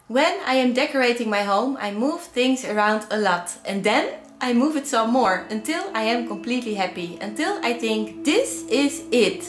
When I am decorating my home, I move things around a lot and then I move it some more until I am completely happy, until I think this is it.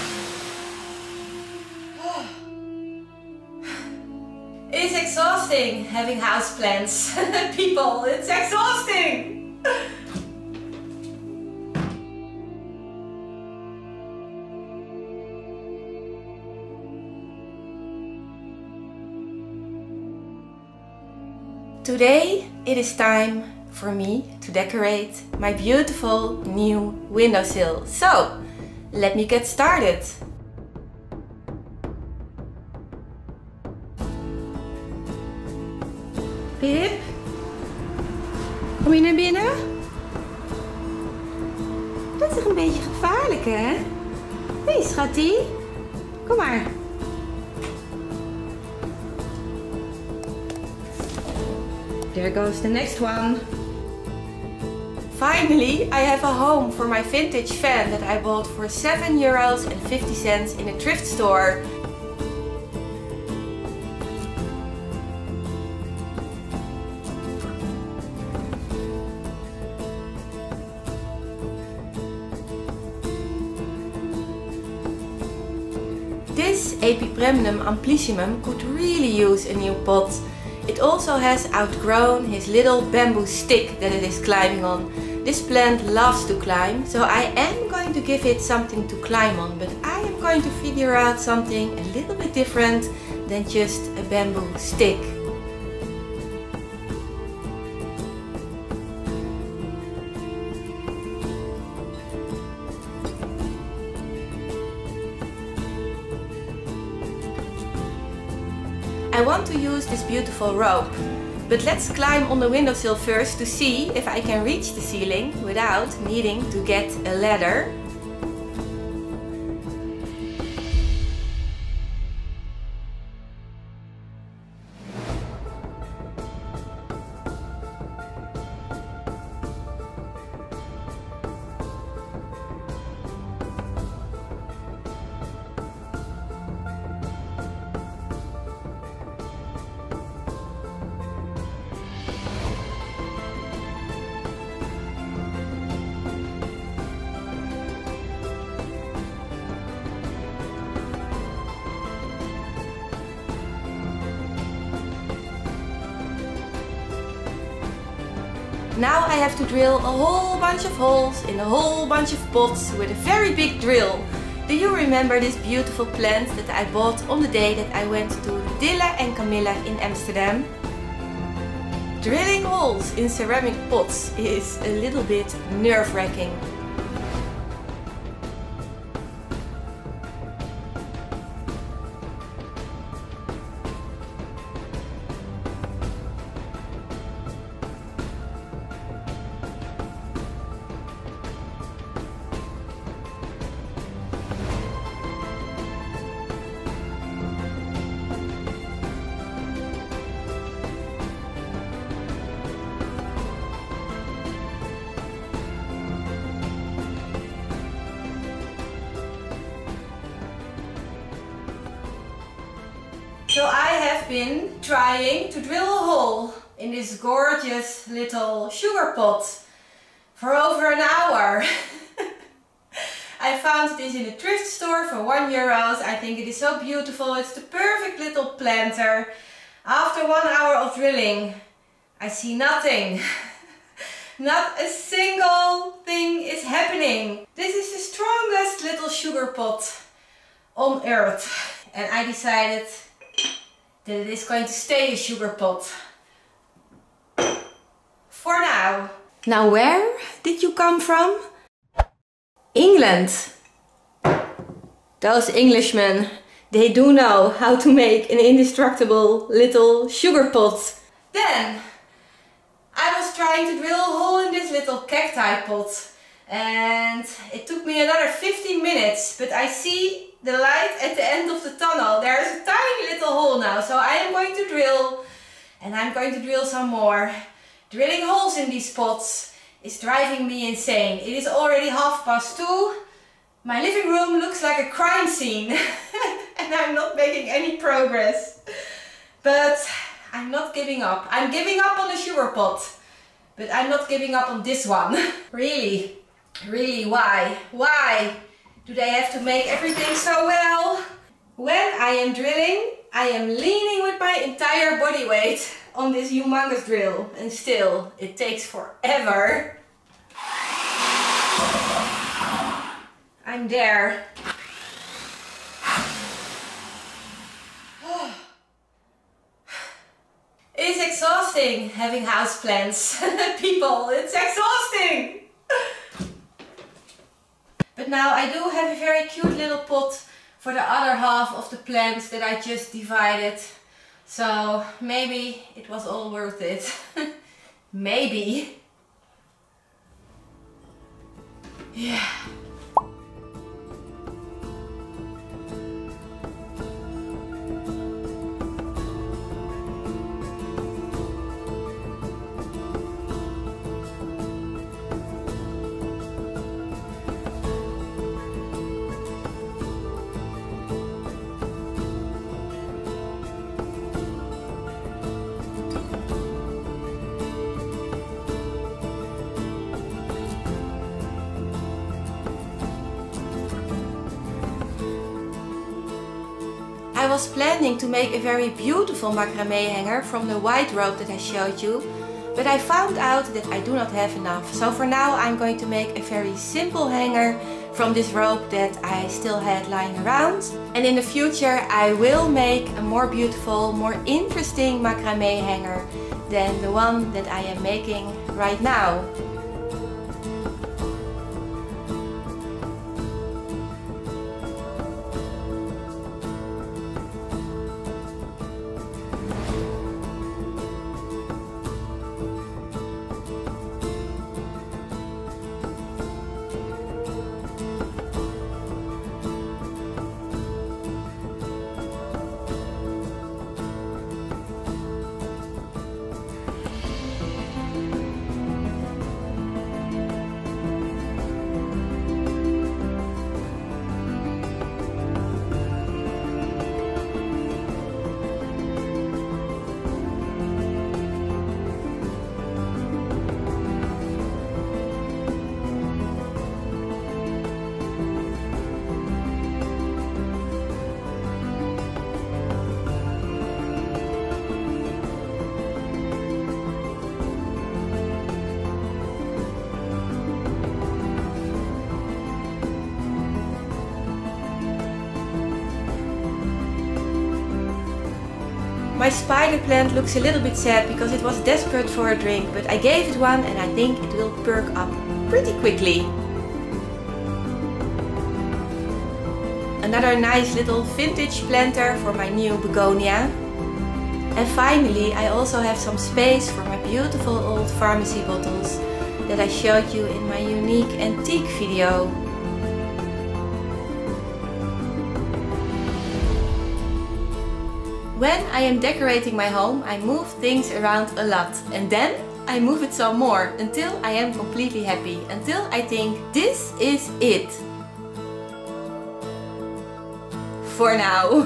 It's exhausting having houseplants. People, it's exhausting! Today it is time for me to decorate my beautiful new windowsill. So, let me get started. Pip, kom je naar binnen? Dat is toch een beetje gevaarlijk, hè? Hé, schattie. Kom maar. There goes the next one. Finally, I have a home for my vintage fan that I bought for €7.50 in a thrift store. This Epipremnum Amplissimum could really use a new pot. It also has outgrown his little bamboo stick that it is climbing on. This plant loves to climb, so I am going to give it something to climb on, but I am going to figure out something a little bit different than just a bamboo stick. I want to use this beautiful rope, but let's climb on the windowsill first to see if I can reach the ceiling without needing to get a ladder. Now I have to drill a whole bunch of holes in a whole bunch of pots with a very big drill. Do you remember this beautiful plant that I bought on the day that I went to Dille and Camilla in Amsterdam? Drilling holes in ceramic pots is a little bit nerve-wracking. So I have been trying to drill a hole in this gorgeous little sugar pot for over an hour. I found this in a thrift store for €1. I think it is so beautiful. It's the perfect little planter. After 1 hour of drilling, I see nothing. Not a single thing is happening. This is the strongest little sugar pot on earth. And I decided that it is going to stay a sugar pot. For now. Now where did you come from? England. Those Englishmen, they do know how to make an indestructible little sugar pot. Then I was trying to drill a hole in this little cacti pot and it took me another 15 minutes, but I see the light at the end of the tunnel. There is a tiny little hole now, so I am going to drill and I'm going to drill some more. Drilling holes in these pots is driving me insane. It is already 2:30. My living room looks like a crime scene and I'm not making any progress. But I'm not giving up. I'm giving up on the sugar pot, but I'm not giving up on this one. Really, really, why? Why do they have to make everything so well? When I am drilling, I am leaning with my entire body weight on this humongous drill, and still, it takes forever. I'm there. It's exhausting having houseplants. People, it's exhausting! But now I do have a very cute little pot for the other half of the plants that I just divided. So maybe it was all worth it. Maybe. Yeah. I was planning to make a very beautiful macrame hanger from the white rope that I showed you, but I found out that I do not have enough. So for now I'm going to make a very simple hanger from this rope that I still had lying around. And in the future I will make a more beautiful, more interesting macrame hanger than the one that I am making right now. My spider plant looks a little bit sad because it was desperate for a drink, but I gave it one and I think it will perk up pretty quickly. Another nice little vintage planter for my new begonia. And finally I also have some space for my beautiful old pharmacy bottles that I showed you in my unique antique video. When I am decorating my home, I move things around a lot and then I move it some more until I am completely happy, until I think this is it. For now.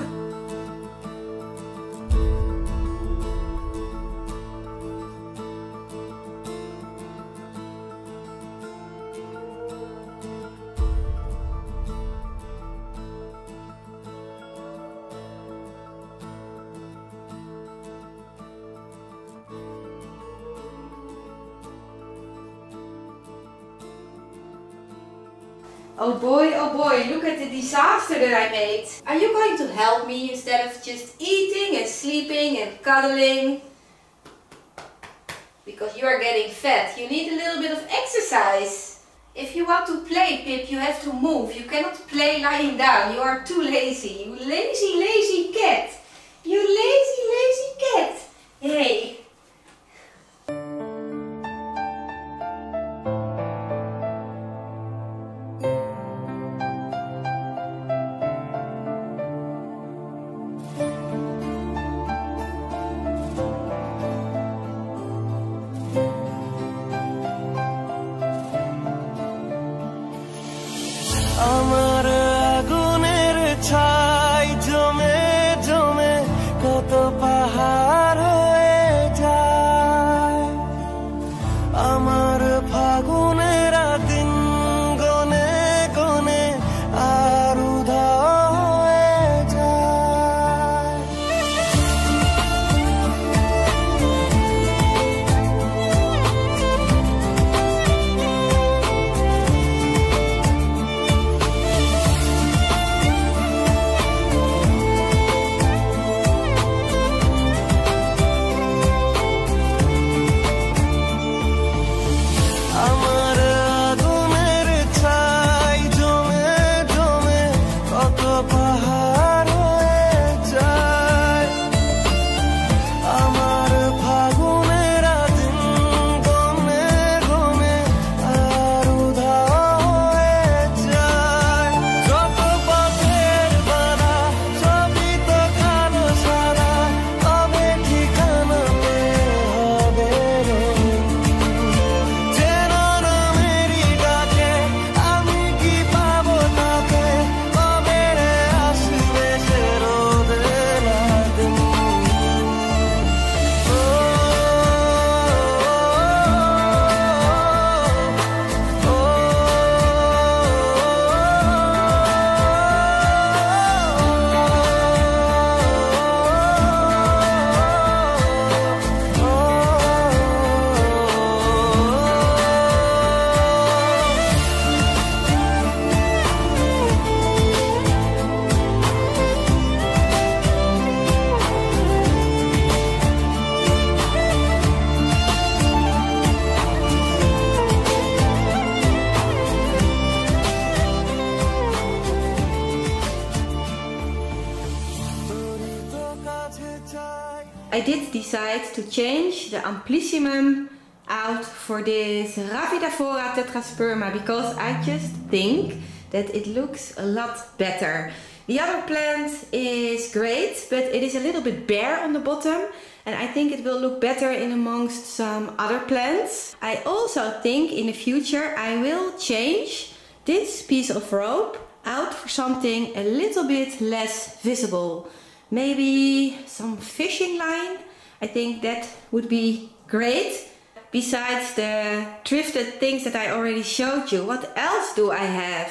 Oh boy, look at the disaster that I made. Are you going to help me instead of just eating and sleeping and cuddling? Because you are getting fat. You need a little bit of exercise. If you want to play, Pip, you have to move. You cannot play lying down. You are too lazy. You lazy, lazy cat. You lazy, lazy cat. Hey. আমার আগুনের ছাই জমে জমে কত পাহাড় decide to change the Amplissimum out for this Raphidophora tetrasperma because I just think that it looks a lot better. The other plant is great, but it is a little bit bare on the bottom, and I think it will look better in amongst some other plants. I also think in the future I will change this piece of rope out for something a little bit less visible. Maybe some fishing line. I think that would be great. Besides the thrifted things that I already showed you, what else do I have?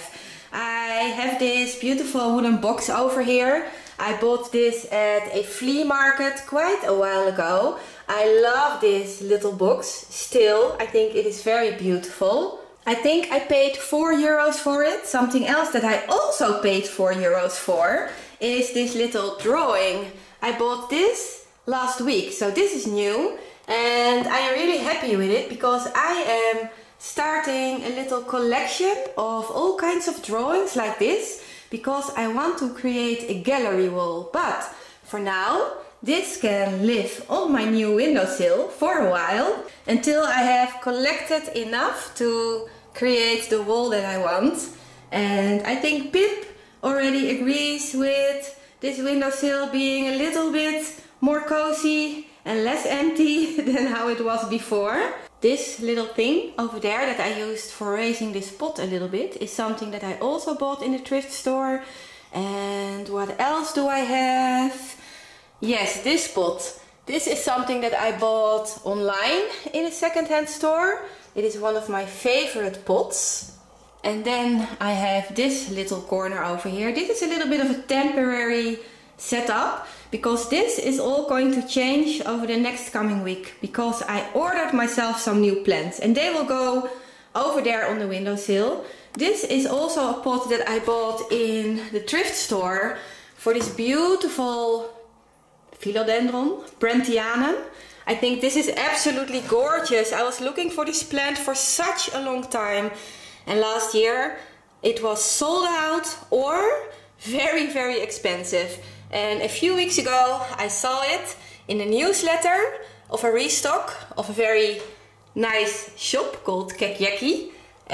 I have this beautiful wooden box over here. I bought this at a flea market quite a while ago. I love this little box still. I think it is very beautiful. I think I paid €4 for it. Something else that I also paid €4 for is this little drawing. I bought this last week, so this is new. And I am really happy with it because I am starting a little collection of all kinds of drawings like this because I want to create a gallery wall. But for now, this can live on my new windowsill for a while until I have collected enough to create the wall that I want. And I think Pip already agrees with this windowsill being a little bit more cozy and less empty than how it was before. This little thing over there that I used for raising this pot a little bit is something that I also bought in the thrift store. And what else do I have? Yes, this pot. This is something that I bought online in a second-hand store. It is one of my favorite pots. And then I have this little corner over here. This is a little bit of a temporary setup because this is all going to change over the next coming week because I ordered myself some new plants and they will go over there on the windowsill. This is also a pot that I bought in the thrift store for this beautiful philodendron, Brentianum. I think this is absolutely gorgeous. I was looking for this plant for such a long time, and last year it was sold out or very, very expensive. And a few weeks ago I saw it in a newsletter of a restock of a very nice shop called Kekyeki,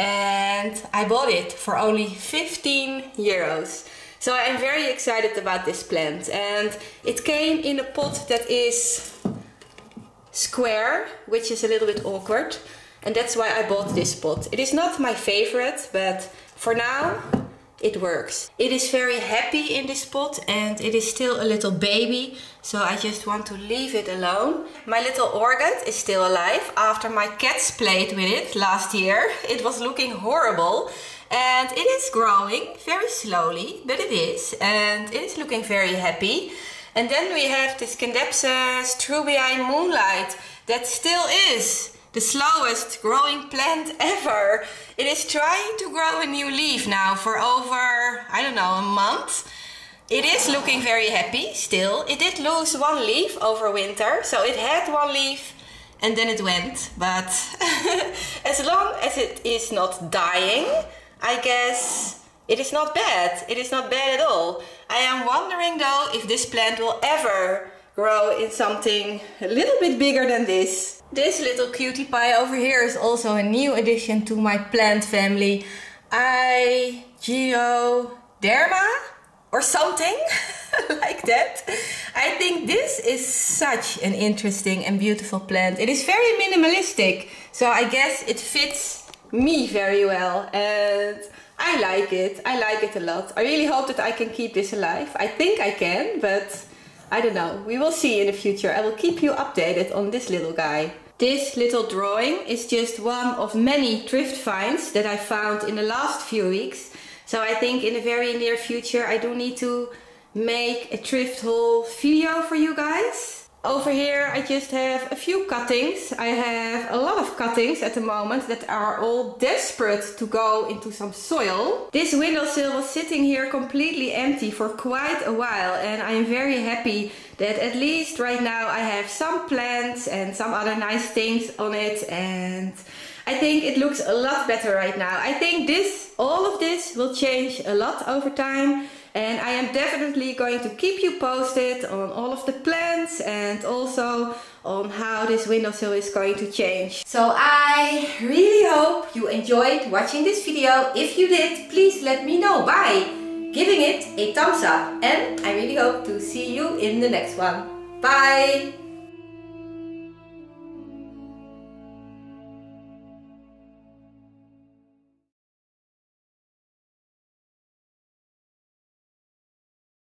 and I bought it for only €15. So I'm very excited about this plant, and it came in a pot that is square, which is a little bit awkward, and that's why I bought this pot. It is not my favorite, but for now it works. It is very happy in this pot and it is still a little baby, so I just want to leave it alone. My little orchid is still alive after my cats played with it last year. It was looking horrible and it is growing very slowly, but it is, and it is looking very happy. And then we have this Scindapsus trubii Moonlight that still is the slowest growing plant ever. It is trying to grow a new leaf now for over, I don't know, a month. It is looking very happy still. It did lose one leaf over winter, so it had one leaf and then it went. But as long as it is not dying, I guess it is not bad. It is not bad at all. I am wondering though if this plant will ever grow in something a little bit bigger than this. This little cutie pie over here is also a new addition to my plant family. Geoderma or something like that. I think this is such an interesting and beautiful plant. It is very minimalistic, so I guess it fits me very well and I like it. I like it a lot. I really hope that I can keep this alive. I think I can, but I don't know. We will see in the future. I will keep you updated on this little guy. This little drawing is just one of many thrift finds that I found in the last few weeks. So I think in the very near future I do need to make a thrift haul video for you guys. Over here I just have a few cuttings. I have a lot of cuttings at the moment that are all desperate to go into some soil. This windowsill was sitting here completely empty for quite a while, and I'm very happy that at least right now I have some plants and some other nice things on it, and I think it looks a lot better right now. I think all of this will change a lot over time. And I am definitely going to keep you posted on all of the plans and also on how this windowsill is going to change. So I really hope you enjoyed watching this video. If you did, please let me know by giving it a thumbs up. And I really hope to see you in the next one. Bye!